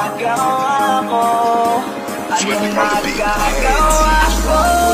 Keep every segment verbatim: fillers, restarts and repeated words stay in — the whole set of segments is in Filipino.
magagawa ko? Anong magagawa ko?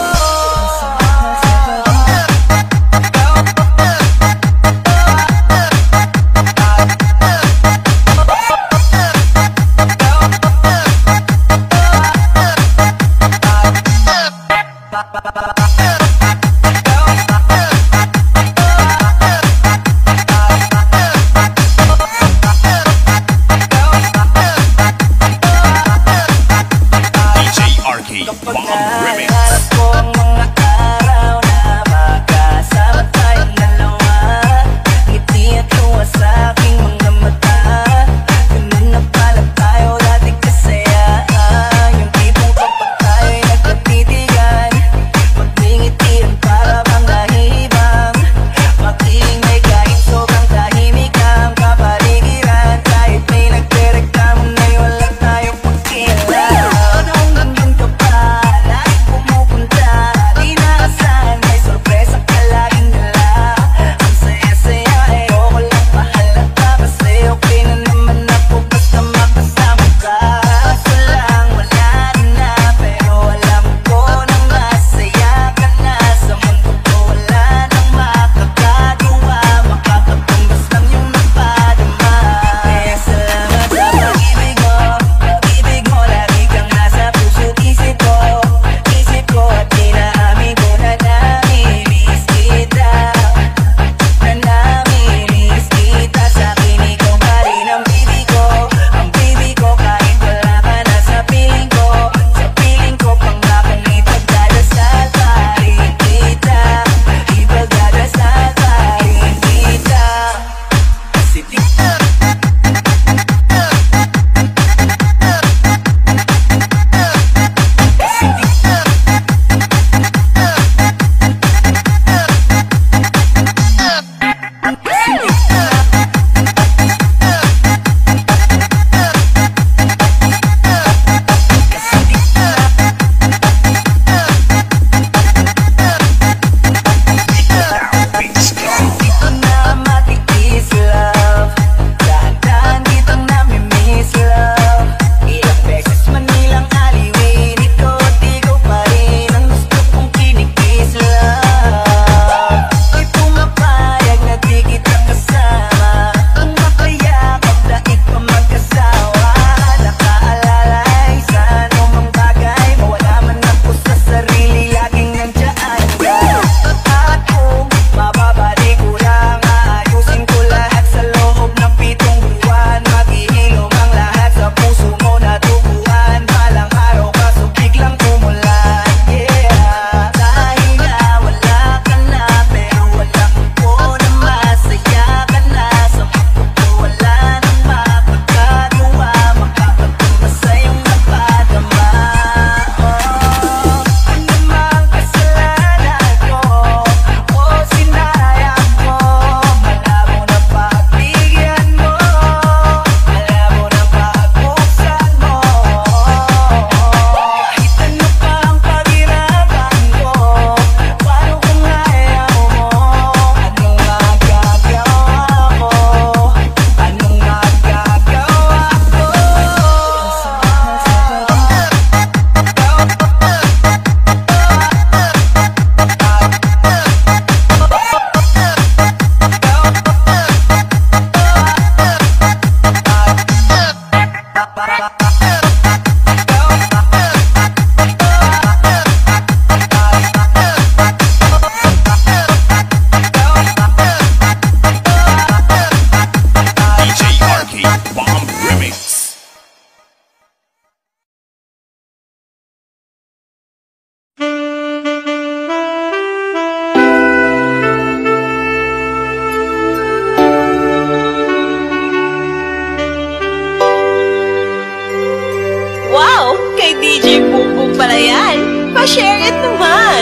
Pa-share it naman!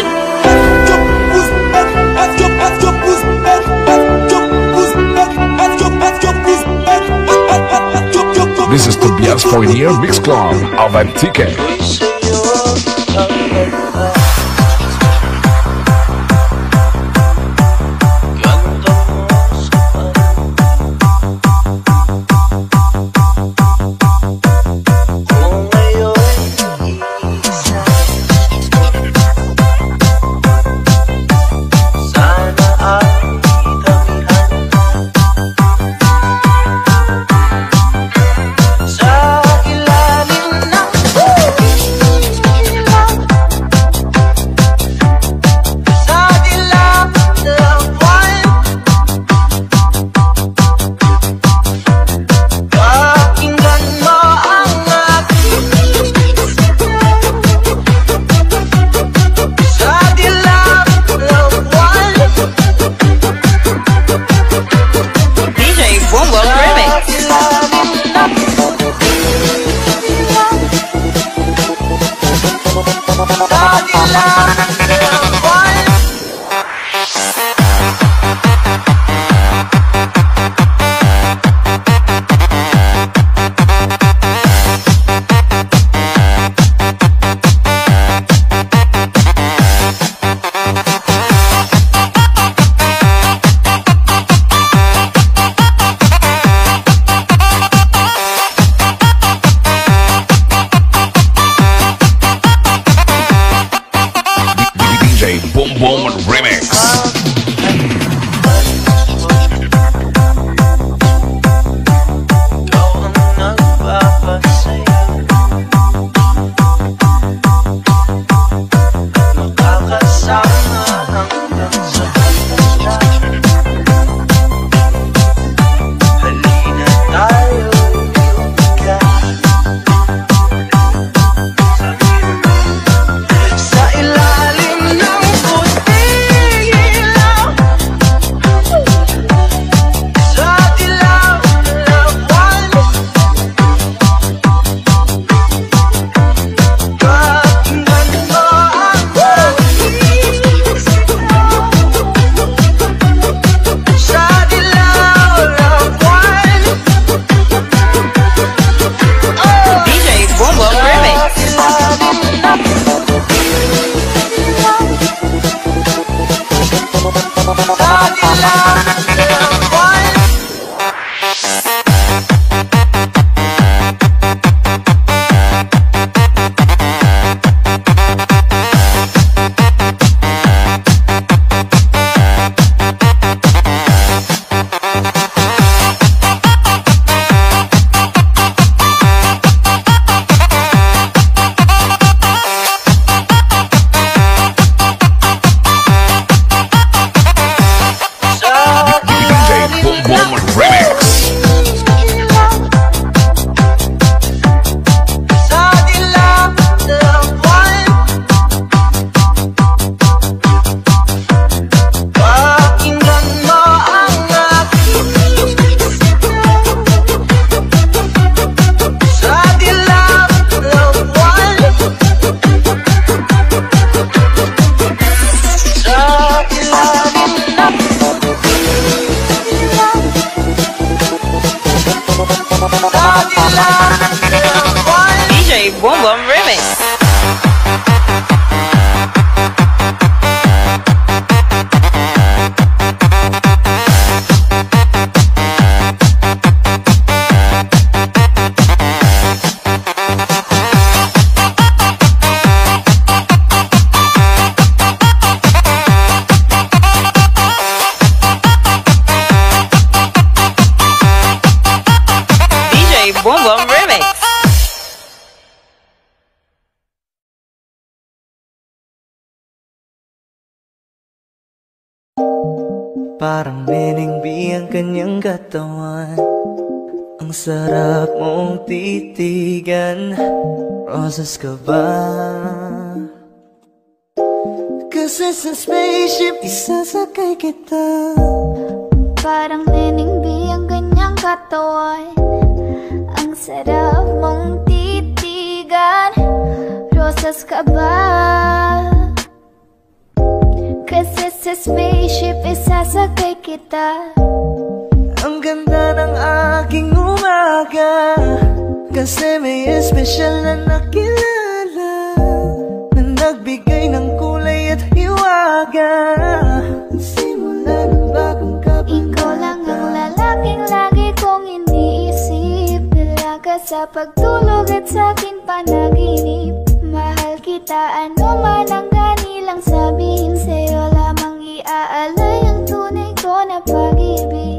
This is Tobias Fournier Mix Club of Antique. Remix. Boom Boom Remix. Parang meningbi ang kanyang katawan, ang sarap mong titigan. Rosas ka ba? Kasi sa spaceship isasakay kita. Parang meningbi ang kanyang katawan, ang sarap mong titigan. Rosas ka ba? Kasi sa spaceship isasakay kita. Ang ganda ng aking umaga, kasi may espesyal na nakilala, na nagbigay ng kulay at hiwaga. Simula ng bagong kabanata, ikaw lang ang lalaking lagi kong iniisip. Dalaga sa pagtulog at sa akin panaginip. Mahal kita, ano man ang ganilang sabihin. Sa'yo lamang iaalay ang tunay ko na pag-ibig.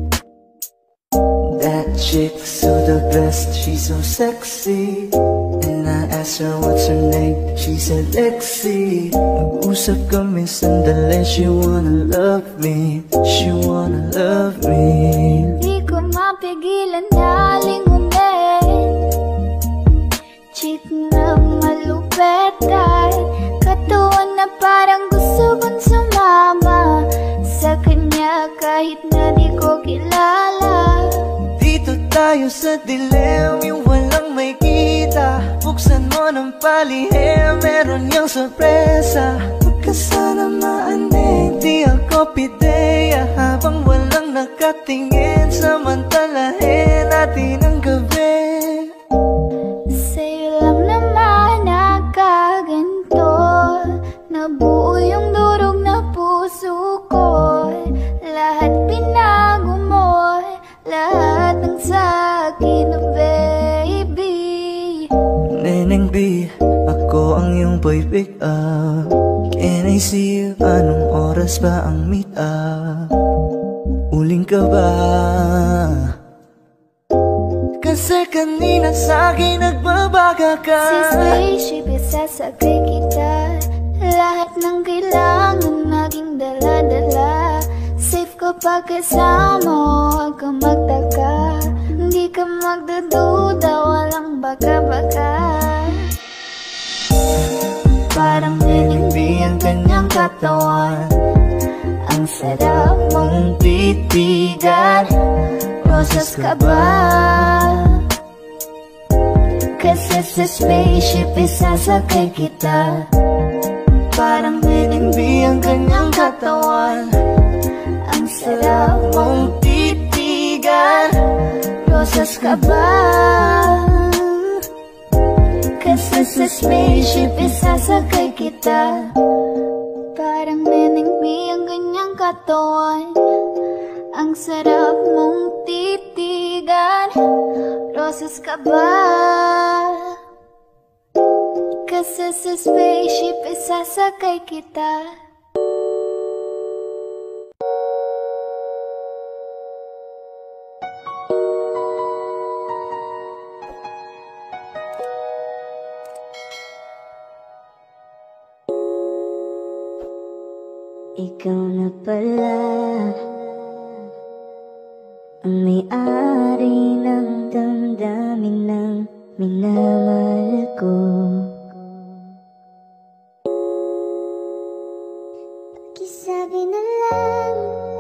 That chick's so the best, she's so sexy. And I asked her what's her name, she said Lexi. Nag-usap kami sandali, she wanna love me, she wanna love me. Di ko mapigilan na lingunin, chick na malupet at katuwang na parang gusto kong sumama sa kanya kahit na di ko kilala. Dito tayo sa dilim, yung walang may kita. Buksan mo ng palihim, meron yung sorpresa. Magkasana maanig, di ako pideya. Habang walang nakatingin, samantalahin natin ang gabi. Sa'yo lang naman nakaganto, nabuo yung durog na puso ko. Lahat pinago mo, lahat ng sa'kin, baby. Neneng B, ako ang iyong boy pick up. Can I see you? Anong oras ba ang meet up? Uling ka ba? Kasi kanina sa'kin nagbabaga ka. Si spaceship isasakay kita. Lahat ng kailangan naging dala-dala. Safe kapag kasama, huwag ka magtaka. Hindi ka magdududa, walang baka-baka. Parang meningbi ang kanyang katawan, ang sarap mong titigan. Rosas ka ba? Kasi sa spaceship isasakay kita. Parang meningbi ang kanyang katawan, ang sarap mong titigan. Rosas ka ba? Kasi sa spaceship isasakay kita. Parang meningbi ang kanyang katawan, ang sarap mong titigan. Rosas ka ba? Kasi sa spaceship isasakay kita. Ikaw na pala ang may-ari ng damdamin ng minamahal ko. Pakisabi na lang